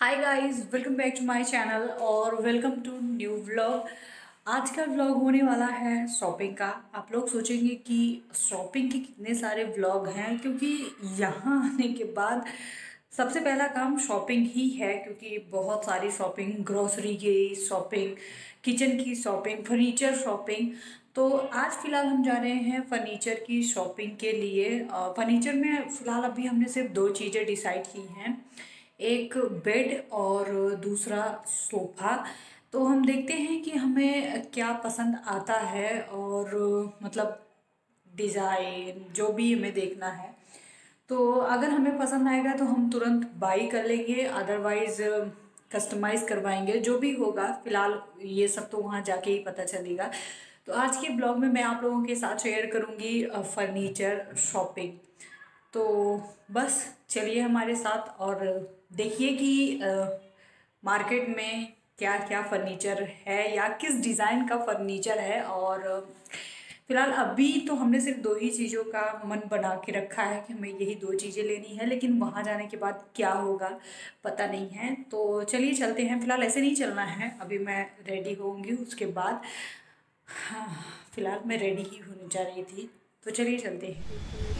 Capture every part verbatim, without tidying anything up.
Hi guys, welcome back to my channel और welcome to new vlog. आज का vlog होने वाला है शॉपिंग का। आप लोग सोचेंगे कि शॉपिंग के कितने सारे व्लॉग हैं, क्योंकि यहाँ आने के बाद सबसे पहला काम शॉपिंग ही है, क्योंकि बहुत सारी शॉपिंग, ग्रोसरी की शॉपिंग, किचन की शॉपिंग, फर्नीचर शॉपिंग। तो आज फ़िलहाल हम जा रहे हैं फर्नीचर की शॉपिंग के लिए। फर्नीचर में फ़िलहाल अभी हमने सिर्फ दो चीज़ें डिसाइड की हैं, एक बेड और दूसरा सोफ़ा। तो हम देखते हैं कि हमें क्या पसंद आता है और मतलब डिज़ाइन जो भी हमें देखना है। तो अगर हमें पसंद आएगा तो हम तुरंत बाई कर लेंगे, अदरवाइज़ कस्टमाइज़ करवाएंगे, जो भी होगा। फ़िलहाल ये सब तो वहाँ जाके ही पता चलेगा। तो आज के ब्लॉग में मैं आप लोगों के साथ शेयर करूँगी फर्नीचर शॉपिंग। तो बस चलिए हमारे साथ और देखिए कि मार्केट में क्या क्या फर्नीचर है या किस डिज़ाइन का फर्नीचर है। और फ़िलहाल अभी तो हमने सिर्फ दो ही चीज़ों का मन बना के रखा है कि हमें यही दो चीज़ें लेनी है, लेकिन वहाँ जाने के बाद क्या होगा पता नहीं है। तो चलिए चलते हैं। फ़िलहाल ऐसे नहीं चलना है, अभी मैं रेडी होंगी उसके बाद। हाँ, फ़िलहाल मैं रेडी ही होने जा रही थी, तो चलिए चलते हैं।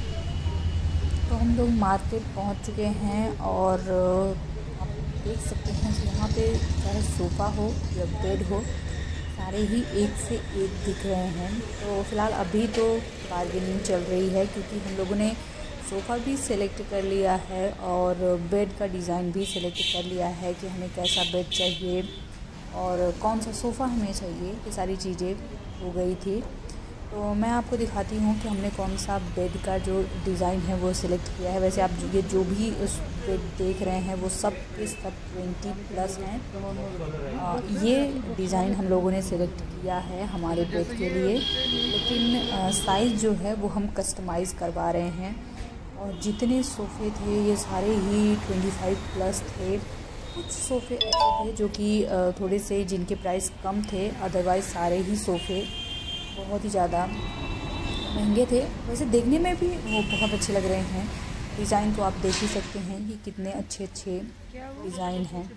तो हम लोग मार्केट पहुंच चुके हैं और आप देख सकते हैं कि यहाँ पे चाहे सोफ़ा हो या बेड हो, सारे ही एक से एक दिख रहे हैं। तो फ़िलहाल अभी तो बार्गेनिंग चल रही है, क्योंकि हम लोगों ने सोफ़ा भी सिलेक्ट कर लिया है और बेड का डिज़ाइन भी सिलेक्ट कर लिया है कि हमें कैसा बेड चाहिए और कौन सा सोफ़ा हमें चाहिए। ये सारी चीज़ें हो गई थी। तो मैं आपको दिखाती हूँ कि हमने कौन सा बेड का जो डिज़ाइन है वो सिलेक्ट किया है। वैसे आप ये जो भी उस बेड देख रहे हैं वो सब के सब ट्वेंटी प्लस हैं। आ, ये डिज़ाइन हम लोगों ने सिलेक्ट किया है हमारे बेड के लिए, लेकिन साइज़ जो है वो हम कस्टमाइज़ करवा रहे हैं। और जितने सोफ़े थे ये सारे ही ट्वेंटी फाइव प्लस थे। कुछ सोफ़े ऐसे थे जो कि थोड़े से जिनके प्राइस कम थे, अदरवाइज़ सारे ही सोफ़े बहुत ही ज़्यादा महंगे थे। वैसे देखने में भी वो बहुत अच्छे लग रहे हैं। डिज़ाइन तो आप देख ही सकते हैं कि कितने अच्छे अच्छे डिज़ाइन हैं।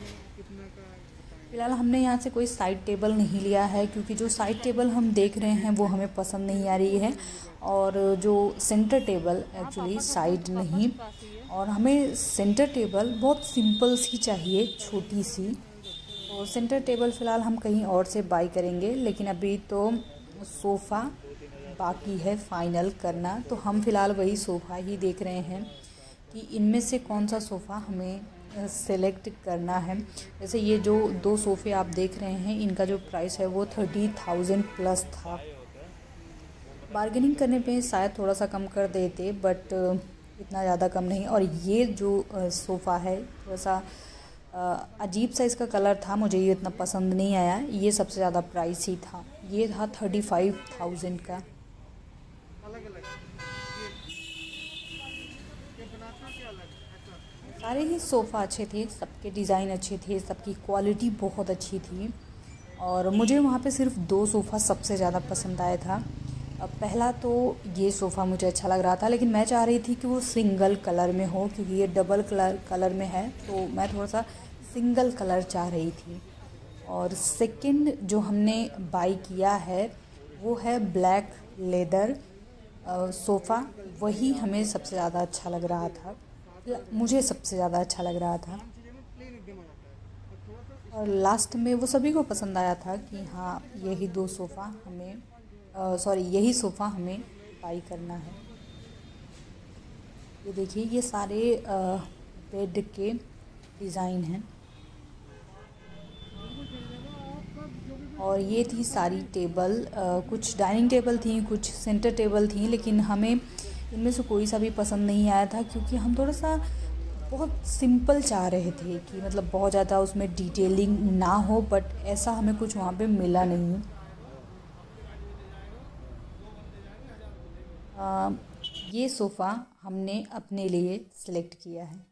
फ़िलहाल हमने यहाँ से कोई साइड टेबल नहीं लिया है, क्योंकि जो साइड टेबल हम देख रहे हैं वो हमें पसंद नहीं आ रही है। और जो सेंटर टेबल, एक्चुअली साइड नहीं, और हमें सेंटर टेबल बहुत सिंपल सी चाहिए, छोटी सी। तो सेंटर टेबल फ़िलहाल हम कहीं और से बाई करेंगे, लेकिन अभी तो सोफ़ा बाकी है फाइनल करना। तो हम फ़िलहाल वही सोफ़ा ही देख रहे हैं कि इनमें से कौन सा सोफ़ा हमें सेलेक्ट करना है। जैसे ये जो दो सोफ़े आप देख रहे हैं, इनका जो प्राइस है वो थर्टी थाउजेंड प्लस था। बार्गेनिंग करने पे शायद थोड़ा सा कम कर देते, बट इतना ज़्यादा कम नहीं। और ये जो सोफ़ा है थोड़ा सा अजीब सा इसका कलर था, मुझे ये इतना पसंद नहीं आया। ये सबसे ज़्यादा प्राइस ही था, ये था थर्टी फाइव थाउजेंड का। सारे ही सोफ़ा अच्छे थे, सबके डिज़ाइन अच्छे थे, सबकी क्वालिटी बहुत अच्छी थी। और मुझे वहाँ पे सिर्फ दो सोफ़ा सबसे ज़्यादा पसंद आया था। पहला तो ये सोफ़ा मुझे अच्छा लग रहा था, लेकिन मैं चाह रही थी कि वो सिंगल कलर में हो, क्योंकि ये डबल कलर कलर में है, तो मैं थोड़ा सा सिंगल कलर चाह रही थी। और सेकंड जो हमने बाई किया है वो है ब्लैक लेदर सोफ़ा। वही हमें सबसे ज़्यादा अच्छा लग रहा था, मुझे सबसे ज़्यादा अच्छा लग रहा था। और लास्ट में वो सभी को पसंद आया था कि हाँ, यही दो सोफ़ा हमें सॉरी यही सोफ़ा हमें बाई करना है। ये देखिए, ये सारे बेड के डिज़ाइन हैं। और ये थी सारी टेबल, आ, कुछ डाइनिंग टेबल थी, कुछ सेंटर टेबल थी, लेकिन हमें इनमें से कोई सा भी पसंद नहीं आया था, क्योंकि हम थोड़ा सा बहुत सिंपल चाह रहे थे कि मतलब बहुत ज़्यादा उसमें डिटेलिंग ना हो, बट ऐसा हमें कुछ वहाँ पे मिला नहीं। आ, ये सोफ़ा हमने अपने लिए सिलेक्ट किया है।